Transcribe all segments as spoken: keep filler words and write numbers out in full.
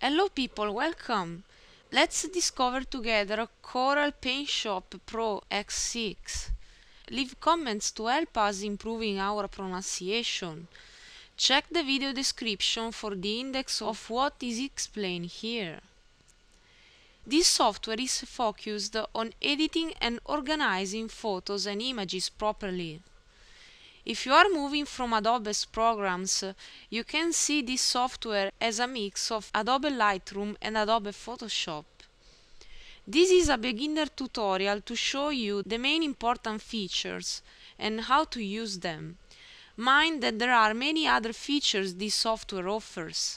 Hello people, welcome! Let's discover together Corel PaintShop Pro X six. Leave comments to help us improving our pronunciation. Check the video description for the index of what is explained here. This software is focused on editing and organizing photos and images properly. If you are moving from Adobe's programs, you can see this software as a mix of Adobe Lightroom and Adobe Photoshop. This is a beginner tutorial to show you the main important features and how to use them. Mind that there are many other features this software offers.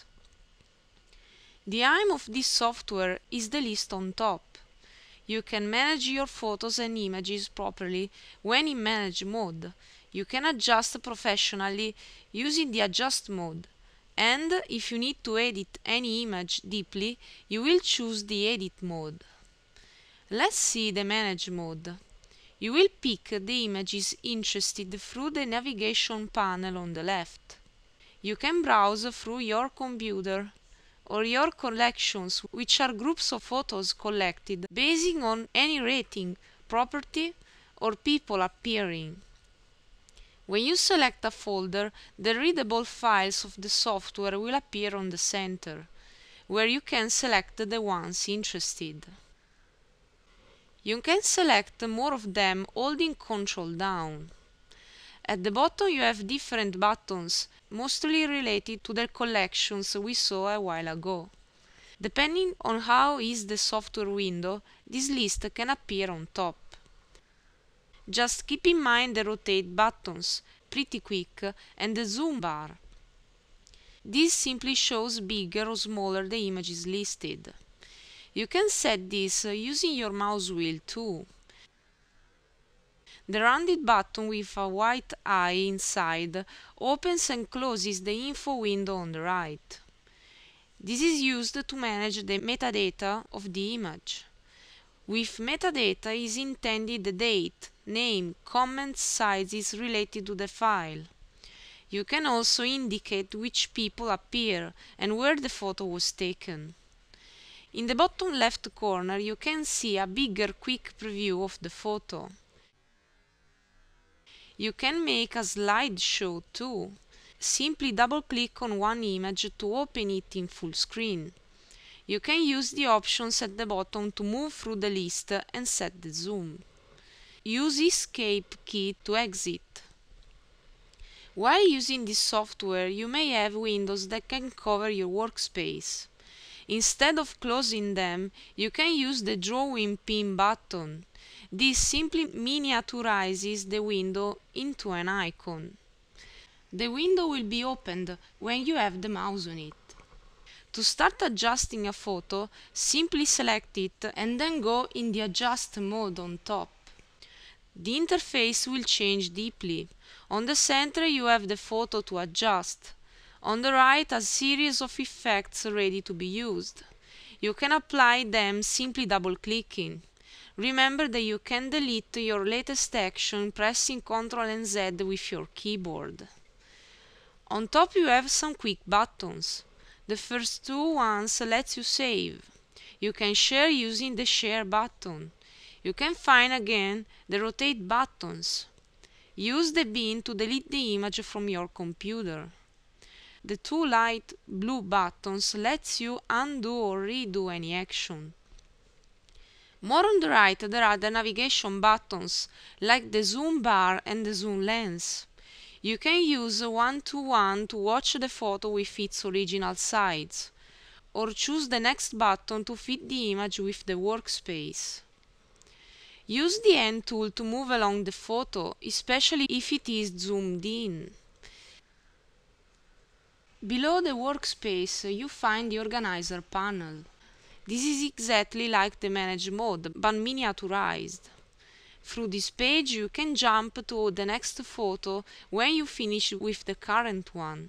The aim of this software is the list on top. You can manage your photos and images properly when in Manage mode. You can adjust professionally using the Adjust mode, and if you need to edit any image deeply, you will choose the Edit mode. Let's see the Manage mode. You will pick the images interested through the navigation panel on the left. You can browse through your computer or your collections, which are groups of photos collected based on any rating, property, or people appearing. When you select a folder, the readable files of the software will appear on the center, where you can select the ones interested. You can select more of them holding Control down. At the bottom you have different buttons, mostly related to the collections we saw a while ago. Depending on how is the software window, this list can appear on top. Just keep in mind the rotate buttons, pretty quick, and the zoom bar. This simply shows bigger or smaller the image is listed. You can set this using your mouse wheel too. The rounded button with a white eye inside opens and closes the info window on the right. This is used to manage the metadata of the image. With metadata is intended the date, name, comments, sizes related to the file. You can also indicate which people appear and where the photo was taken. In the bottom left corner you can see a bigger quick preview of the photo. You can make a slideshow too. Simply double-click on one image to open it in full screen. You can use the options at the bottom to move through the list and set the zoom. Use Escape key to exit. While using this software, you may have windows that can cover your workspace. Instead of closing them, you can use the Drawing Pin button. This simply miniaturizes the window into an icon. The window will be opened when you have the mouse on it. To start adjusting a photo, simply select it and then go in the Adjust mode on top. The interface will change deeply. On the center you have the photo to adjust. On the right, a series of effects ready to be used. You can apply them simply double-clicking. Remember that you can delete your latest action pressing Control and Z with your keyboard. On top you have some quick buttons. The first two ones lets you save. You can share using the Share button. You can find again the Rotate buttons. Use the bin to delete the image from your computer. The two light blue buttons lets you undo or redo any action. More on the right there are the navigation buttons, like the zoom bar and the zoom lens. You can use one to one to watch the photo with its original size, or choose the next button to fit the image with the workspace. Use the Hand tool to move along the photo, especially if it is zoomed in. Below the workspace you find the Organizer panel. This is exactly like the Manage mode, but miniaturized. Through this page you can jump to the next photo when you finish with the current one.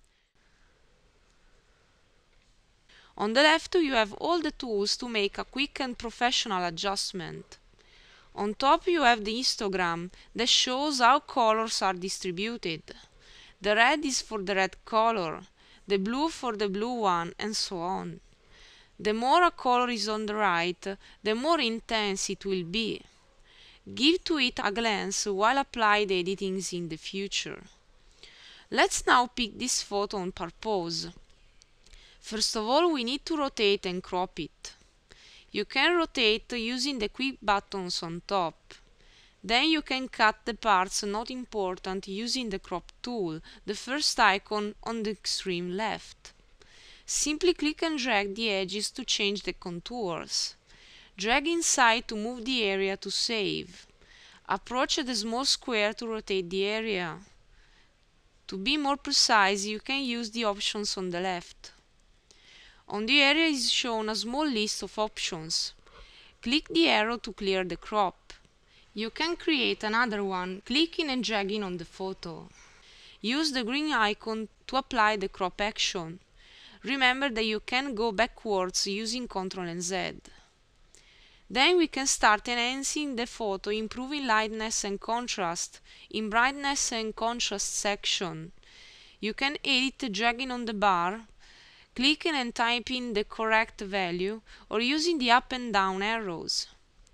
On the left you have all the tools to make a quick and professional adjustment. On top you have the histogram that shows how colors are distributed. The red is for the red color, the blue for the blue one, and so on. The more a color is on the right, the more intense it will be. Give to it a glance while apply the editings in the future. Let's now pick this photo on purpose. First of all, we need to rotate and crop it. You can rotate using the quick buttons on top. Then you can cut the parts not important using the crop tool, the first icon on the extreme left. Simply click and drag the edges to change the contours. Drag inside to move the area to save. Approach the small square to rotate the area. To be more precise, you can use the options on the left. On the area is shown a small list of options. Click the arrow to clear the crop. You can create another one, clicking and dragging on the photo. Use the green icon to apply the crop action. Remember that you can go backwards using control and Z. Then we can start enhancing the photo, improving lightness and contrast in brightness and contrast section. You can edit dragging on the bar, clicking and typing the correct value, or using the up and down arrows.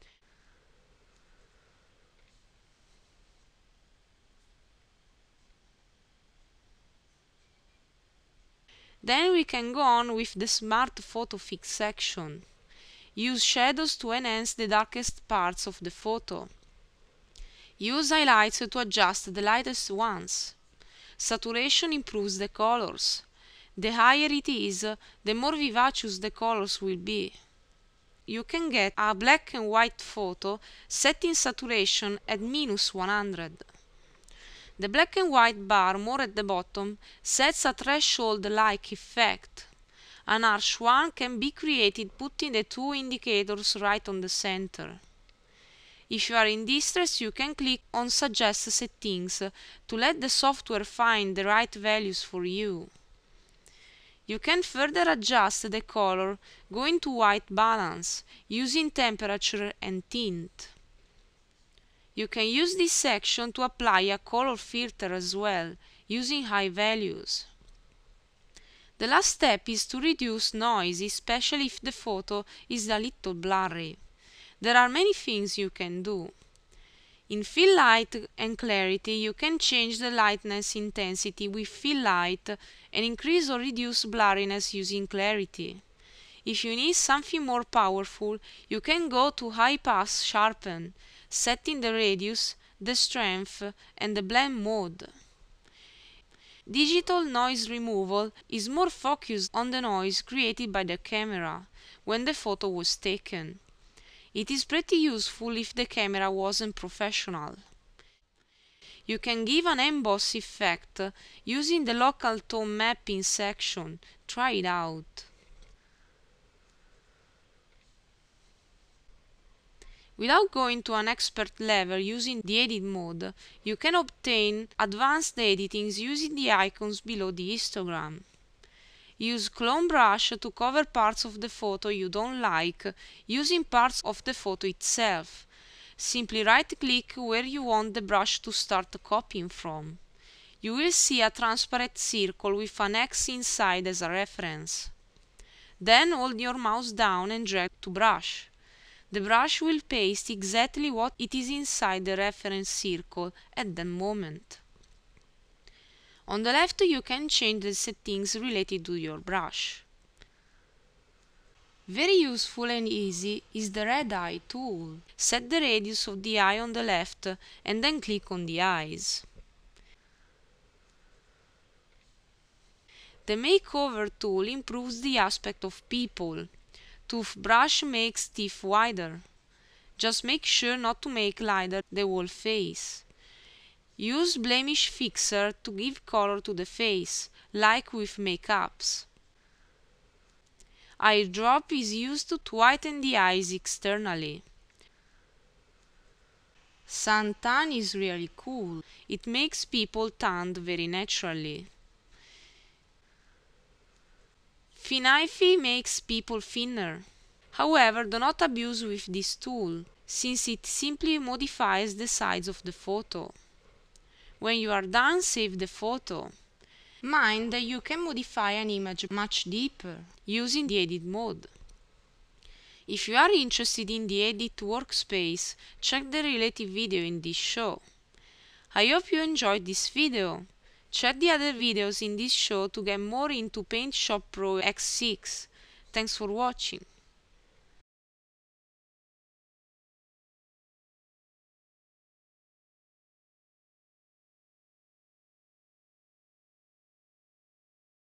Then we can go on with the Smart Photo Fix section. Use shadows to enhance the darkest parts of the photo. Use highlights to adjust the lightest ones. Saturation improves the colors. The higher it is, the more vivacious the colors will be. You can get a black and white photo setting saturation at minus one hundred. The black and white bar more at the bottom sets a threshold-like effect. An harsh one can be created putting the two indicators right on the center. If you are in distress, you can click on Suggest Settings to let the software find the right values for you. You can further adjust the color going to white balance using temperature and tint. You can use this section to apply a color filter as well, using high values. The last step is to reduce noise, especially if the photo is a little blurry. There are many things you can do. In Fill Light and Clarity, you can change the lightness intensity with Fill Light and increase or reduce blurriness using Clarity. If you need something more powerful, you can go to High Pass Sharpen, setting the radius, the strength, and the blend mode. Digital noise removal is more focused on the noise created by the camera when the photo was taken. It is pretty useful if the camera wasn't professional. You can give an emboss effect using the local tone mapping section. Try it out. Without going to an expert level using the edit mode, you can obtain advanced editings using the icons below the histogram. Use Clone Brush to cover parts of the photo you don't like, using parts of the photo itself. Simply right-click where you want the brush to start copying from. You will see a transparent circle with an X inside as a reference. Then hold your mouse down and drag to brush. The brush will paste exactly what it is inside the reference circle at the moment. On the left, you can change the settings related to your brush. Very useful and easy is the red eye tool. Set the radius of the eye on the left and then click on the eyes. The makeover tool improves the aspect of people. Toothbrush makes teeth wider. Just make sure not to make lighter the whole face. Use blemish fixer to give color to the face, like with makeups. Eyedrop is used to whiten the eyes externally. Suntan is really cool. It makes people tanned very naturally. Finify makes people thinner. However, do not abuse with this tool, since it simply modifies the size of the photo. When you are done, save the photo. Mind that you can modify an image much deeper, using the edit mode. If you are interested in the Edit Workspace, check the related video in this show. I hope you enjoyed this video. Check the other videos in this show to get more into PaintShop Pro X six. Thanks for watching.